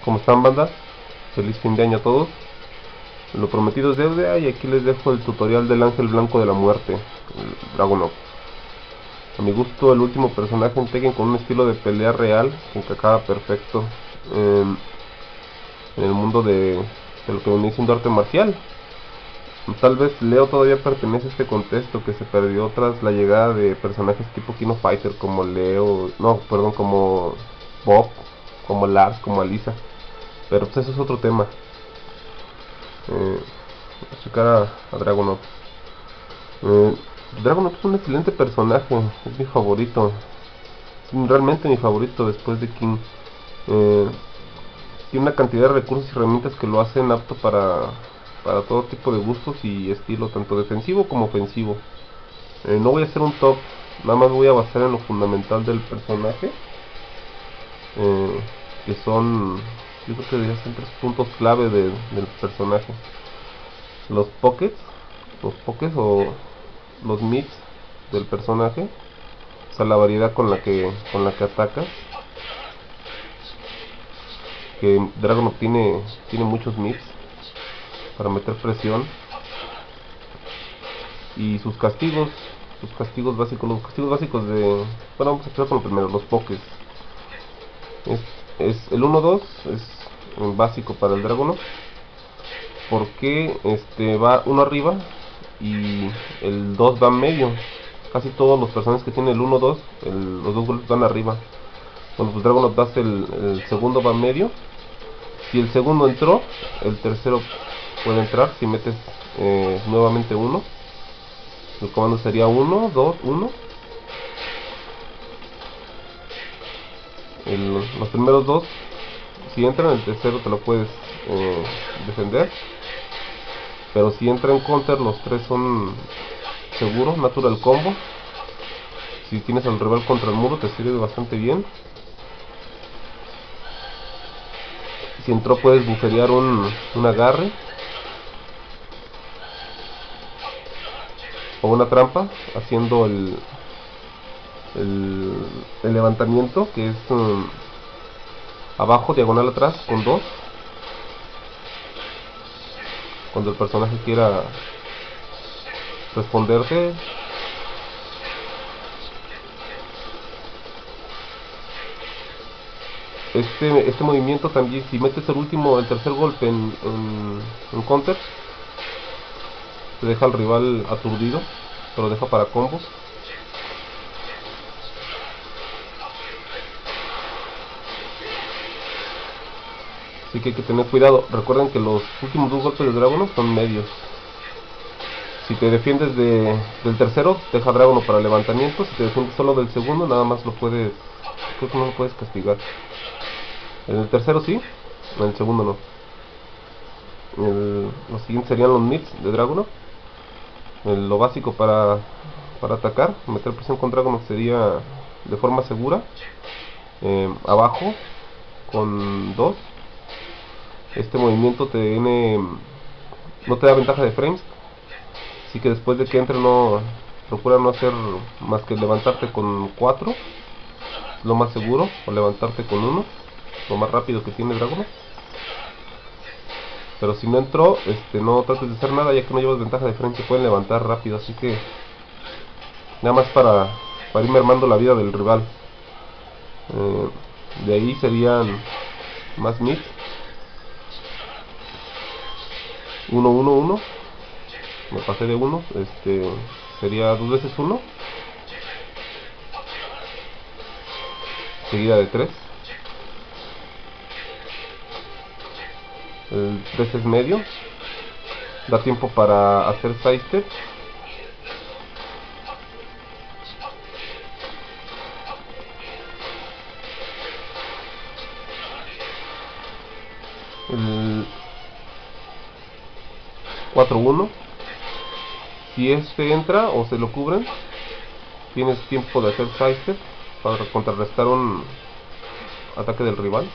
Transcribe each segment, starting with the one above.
¿Cómo están, banda? Feliz fin de año a todos. Lo prometido es deuda y aquí les dejo el tutorial del ángel blanco de la muerte, el Dragunov. A mi gusto, el último personaje en Tekken con un estilo de pelea real que encajaba perfecto en el mundo de lo que venía siendo arte marcial. Tal vez Leo todavía pertenece a este contexto que se perdió tras la llegada de personajes tipo Kino Fighter como Leo, no, perdón, como Bob, como Lars, como Alisa. Pero pues eso es otro tema. eh, Checar a Dragunov. Eh, Dragunov es un excelente personaje, es mi favorito, es realmente mi favorito después de King. Eh, Tiene una cantidad de recursos y herramientas que lo hacen apto para todo tipo de gustos y estilo, tanto defensivo como ofensivo. No voy a hacer un top, nada más voy a basar en lo fundamental del personaje, eh, que son, yo creo que deberían ser tres puntos clave del personaje. Los pockets, los pokés o los mix del personaje, o sea, la variedad con la que atacas, que Dragon tiene muchos mix para meter presión, y sus castigos básicos, los castigos básicos de, bueno, vamos a empezar con lo primero, los pokés. Es el 1-2 es básico para el Dragon, porque va uno arriba y el 2 va en medio. Casi todos los personajes que tienen el 1-2, los dos golpes van arriba. Cuando pues Dragon das el segundo va en medio. Si el segundo entró, el tercero puede entrar si metes nuevamente uno. El comando sería 1, 2, 1. Los primeros dos, si entran, el tercero te lo puedes defender. Pero si entra en counter, los tres son seguros, natural combo. Si tienes al rival contra el muro, te sirve bastante bien. Si entró, puedes bufferear un agarre o una trampa haciendo el levantamiento, que es abajo, diagonal atrás, con 2. Cuando el personaje quiera responderte, este movimiento también, si metes el tercer golpe en counter, te deja al rival aturdido, te lo deja para combos. Así que hay que tener cuidado. Recuerden que los últimos dos golpes de Dragon son medios. Si te defiendes del tercero, deja Dragon para levantamiento. Si te defiendes solo del segundo, nada más lo puedes, creo que no lo puedes castigar. En el tercero sí, en el segundo no. Los siguientes serían los mids de Dragon. Lo básico para atacar, meter presión con Dragon sería de forma segura. Abajo con 2. Este movimiento no te da ventaja de frames, así que después de que entre procura no hacer más que levantarte con 4, lo más seguro, o levantarte con 1, lo más rápido que tiene Dragon. Pero si no entró, no trates de hacer nada, ya que no llevas ventaja de frame, te pueden levantar rápido, así que nada más para ir mermando la vida del rival. De ahí serían más mix. 1, 1, 1. Me pasé de 1. Sería 2 veces 1. Seguida de 3. El 3 es medio. Da tiempo para hacer sidestep. El 4, 1. Si entra o se lo cubren, tienes tiempo de hacer sidestep para contrarrestar un ataque del rival.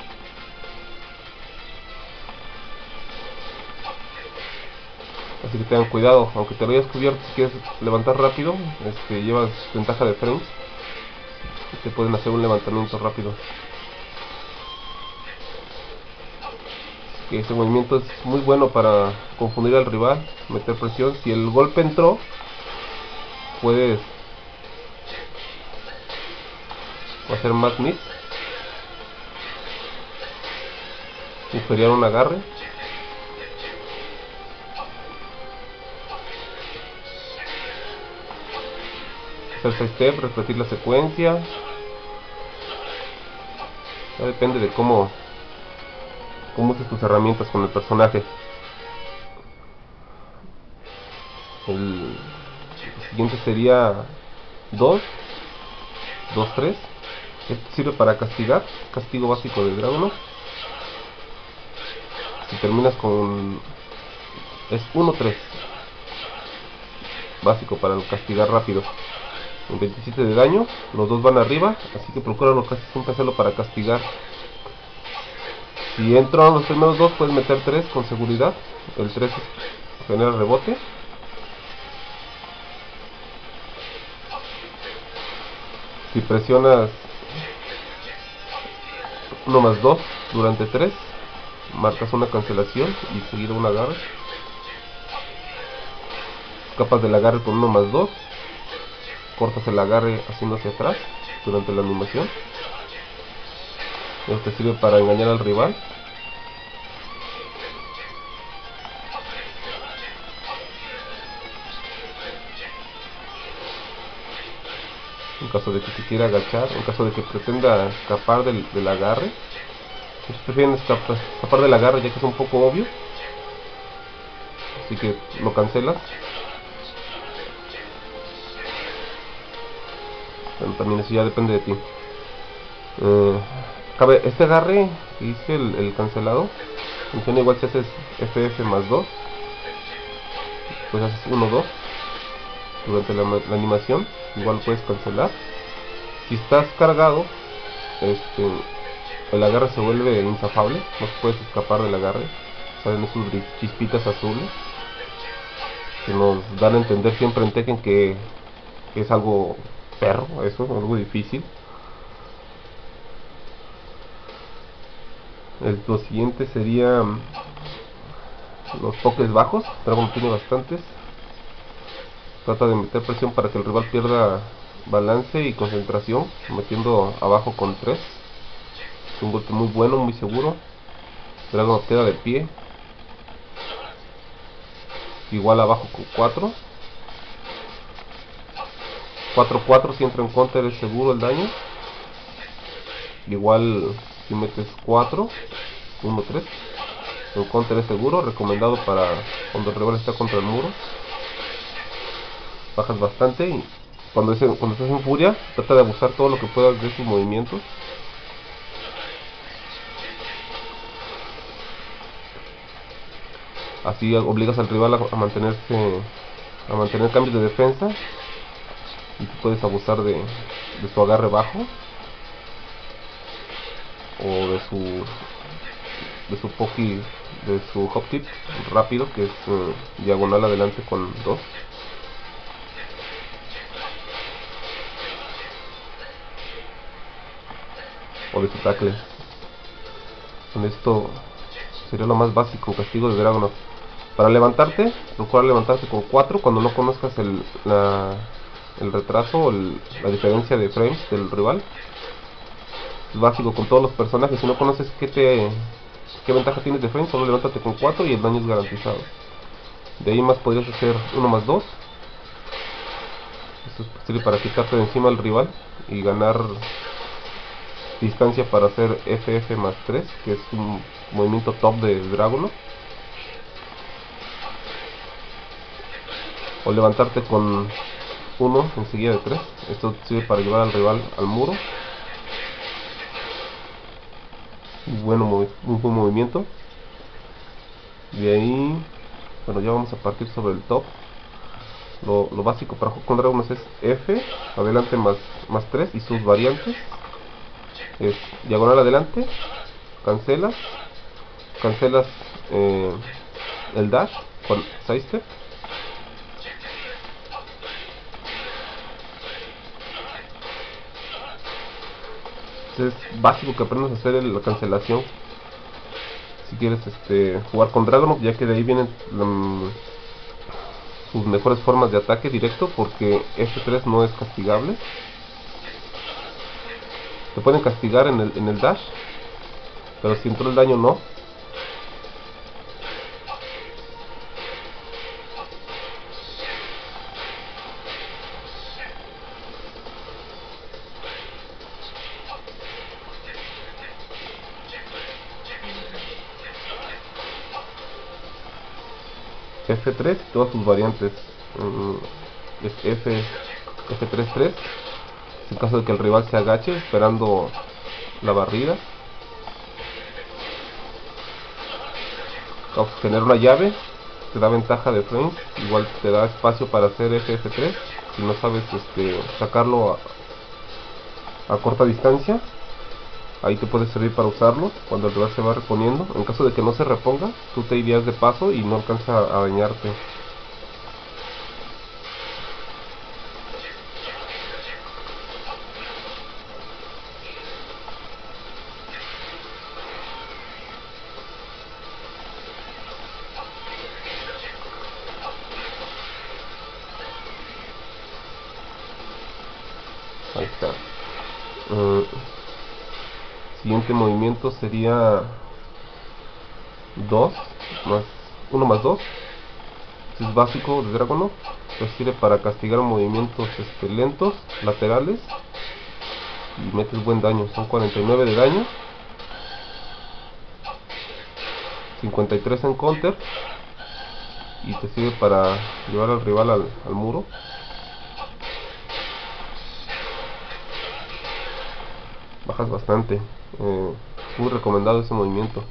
Así que tengan cuidado, aunque te lo hayas cubierto, si quieres levantar rápido, llevas ventaja de frames y te pueden hacer un levantamiento rápido. Que ese movimiento es muy bueno para confundir al rival, meter presión. Si el golpe entró, puedes hacer más mid, inferior un agarre, hacer side step, repetir la secuencia. Ya depende de cómo uses tus herramientas con el personaje. El siguiente sería 2, 2, 3. Esto sirve para castigar, castigo básico de Dragunov. Si terminas con... es 1, 3. Básico para el castigar rápido. En 27 de daño, los dos van arriba, así que procúralo casi siempre hacerlo para castigar. Si entran los primeros dos, puedes meter 3 con seguridad. El 3 genera rebote. Si presionas 1 más 2 durante 3, marcas una cancelación y seguido un agarre. Escapas del agarre con 1 más 2, cortas el agarre haciendo hacia atrás durante la animación. Esto sirve para engañar al rival. En caso de que se quiera agachar, en caso de que pretenda escapar del agarre, si prefieren escapar del agarre ya que es un poco obvio, así que lo cancelas. Pero también eso ya depende de ti. Este agarre que hice el cancelado funciona igual si haces FF más 2, pues haces 1, 2 durante la animación, igual puedes cancelar. Si estás cargado, el agarre se vuelve inzafable, no puedes escapar del agarre, salen esos chispitas azules que nos dan a entender siempre en Tekken que es algo perro, eso, algo difícil. Lo siguiente sería los pokés bajos. Dragon tiene bastantes. Trata de meter presión para que el rival pierda balance y concentración, metiendo abajo con 3. Es un golpe muy bueno, muy seguro. Dragon queda de pie. Igual abajo con 4. 4-4 si entra en counter es seguro el daño. Igual si metes 4, 1-3 en counter es seguro, recomendado para cuando el rival está contra el muro. Bajas bastante y cuando estás en furia trata de abusar todo lo que puedas de sus movimientos. Así obligas al rival a mantener cambios de defensa y tú puedes abusar de su agarre bajo o de su poki, de su hop tip rápido que es diagonal adelante con 2. O de su tackle. Con esto sería lo más básico, castigo de Dragunov. Para levantarte, procura levantarte con 4 cuando no conozcas el retraso o la diferencia de frames del rival. Es básico con todos los personajes. Si no conoces qué ventaja tienes de frames, solo levántate con 4 y el daño es garantizado. De ahí más podrías hacer 1 más 2. Esto es posible para quitarte de encima al rival y ganar distancia para hacer FF más 3, que es un movimiento top de Dragunov. O levantarte con 1 enseguida de 3. Esto sirve para llevar al rival al muro. Un buen movimiento. De ahí, bueno, ya vamos a partir sobre el top. Lo básico para jugar con Dragunov es F, adelante más 3 y sus variantes. Es diagonal adelante, cancelas el dash con side step Es básico que aprendas a hacer la cancelación si quieres jugar con Dragunov, ya que de ahí vienen sus mejores formas de ataque directo, porque F3 no es castigable. Te pueden castigar en el dash, pero si entró el daño no. F3 y todas sus variantes. Es F3-3 en caso de que el rival se agache esperando la barrida. Obtener una llave te da ventaja de frames, igual te da espacio para hacer FF3 si no sabes sacarlo a corta distancia. Ahí te puede servir para usarlo cuando el rival se va reponiendo. En caso de que no se reponga, tú te irías de paso y no alcanza a dañarte. Ahí está. Siguiente movimiento sería 2 más 1 más 2. Es básico de Dragunov. Sirve para castigar movimientos lentos, laterales, y metes buen daño. Son 49 de daño, 53 en counter, y te sirve para llevar al rival al muro. Bajas bastante. Muy recomendado ese movimiento.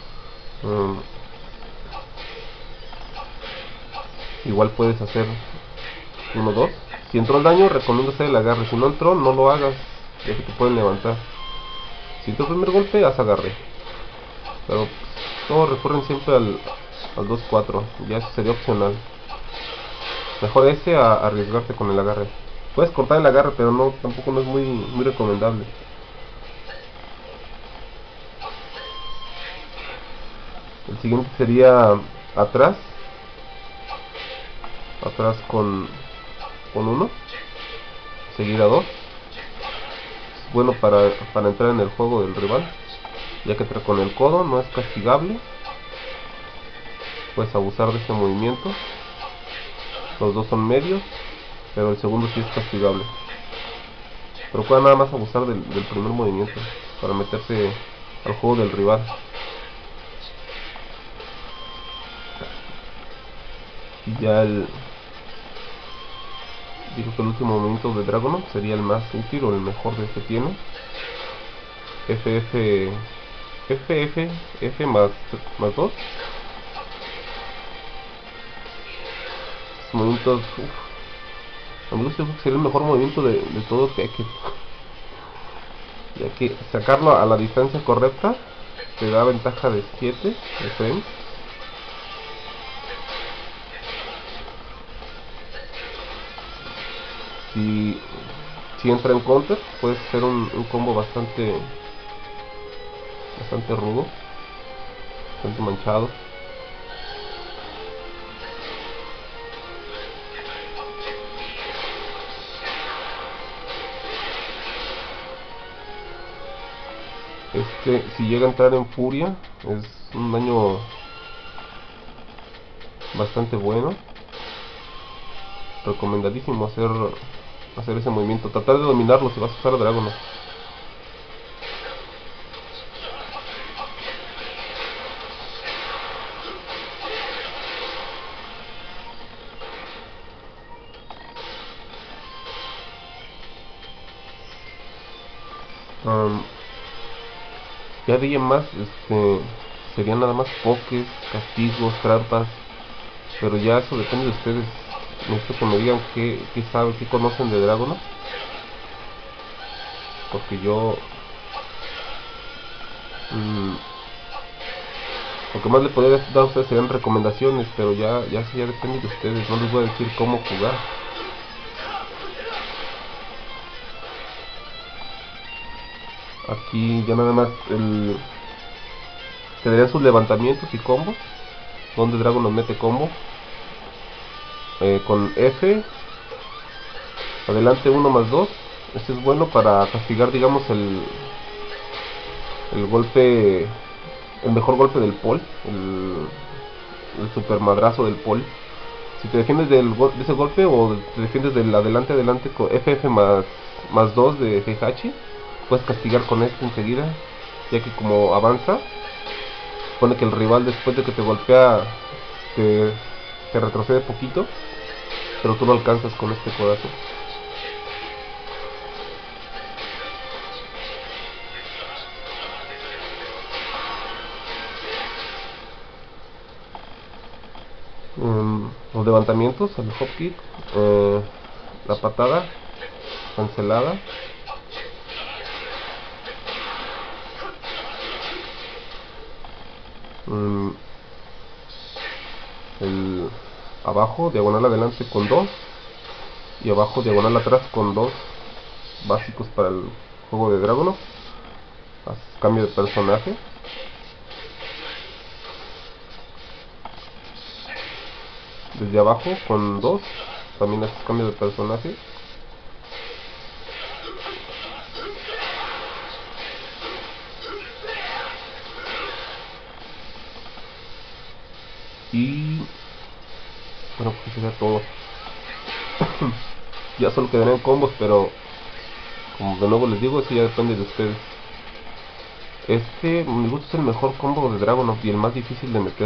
Igual puedes hacer 1-2. Si entró el daño, recomiendo hacer el agarre. Si no entró, no lo hagas, ya que te pueden levantar. Si entró el primer golpe, haz agarre. Pero todos recurren siempre al 2-4. Ya eso sería opcional. Mejor ese a arriesgarte con el agarre. Puedes cortar el agarre, pero no, tampoco no es muy recomendable. El siguiente sería atrás. Atrás con 1. Seguir a 2. Es bueno para entrar en el juego del rival, ya que con el codo no es castigable. Puedes abusar de ese movimiento. Los dos son medios, pero el segundo sí es castigable. Procura nada más abusar del primer movimiento para meterse al juego del rival. Y ya digo que el último movimiento de Dragunov sería el más útil o el mejor de que tiene. F más 2. Estos movimientos, a mí me gusta, sería el mejor movimiento de todo Tekken, ya que sacarlo a la distancia correcta te da ventaja de 7 de frames. Si entra en counter, puede ser un combo bastante rudo, bastante manchado. Si llega a entrar en furia, es un daño bastante bueno. Recomendadísimo hacer ese movimiento. Tratar de dominarlo si vas a usar Dragunov. Ya de ahí en más serían nada más pokés, castigos, trampas, pero ya eso depende de ustedes. Necesito que me digan qué saben, qué conocen de Dragunov, porque yo lo que más le podría dar a ustedes serían recomendaciones, pero ya depende de ustedes. No les voy a decir cómo jugar. Aquí ya nada más quedarían sus levantamientos y combos, donde Dragon nos mete combo. Con F, adelante 1+2. Este es bueno para castigar, digamos, el golpe, el mejor golpe del Paul, el super madrazo del Paul. Si te defiendes de ese golpe, o te defiendes del adelante con FF más 2 de Heihachi, puedes castigar con este enseguida, ya que como avanza, supone que el rival, después de que te golpea, te retrocede poquito, pero tú lo alcanzas con este codazo. Los levantamientos, el hop kick, la patada cancelada, el abajo diagonal adelante con 2 y abajo diagonal atrás con 2, básicos para el juego de Dragunov. Cambio de personaje. Desde abajo con 2 también haces cambio de personaje. Y bueno, pues sería todo. Ya solo quedarían combos, pero como de nuevo les digo, eso ya depende de ustedes. Mi gusto es el mejor combo de Dragunov y el más difícil de meter.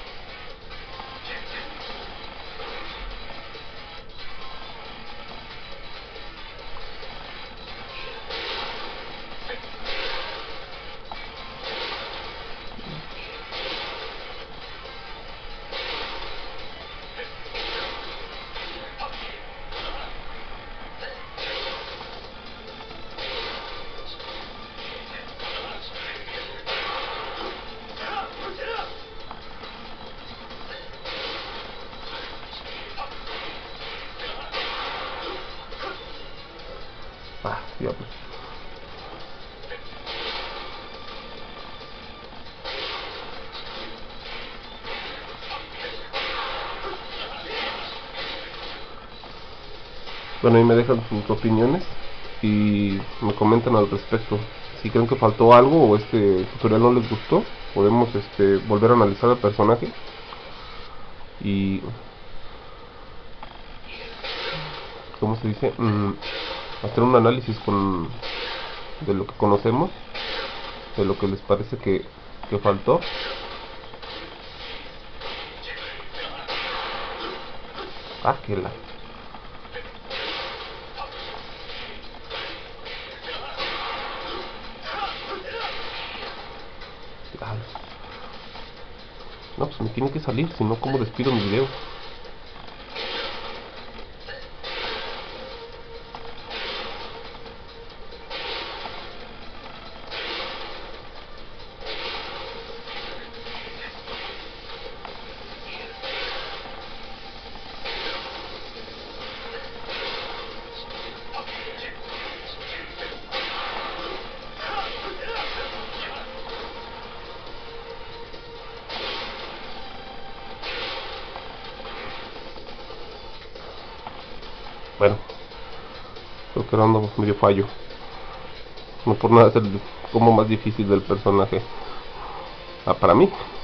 Diablo. Bueno, ahí me dejan sus opiniones y me comentan al respecto. Si creen que faltó algo o este tutorial no les gustó, podemos volver a analizar el personaje y, ¿cómo se dice? Hacer un análisis de lo que conocemos, de lo que les parece que faltó. Que la... No, pues me tiene que salir, si no, ¿cómo despido mi video? Bueno, creo que era medio fallo. No por nada es el combo más difícil del personaje. Para mí.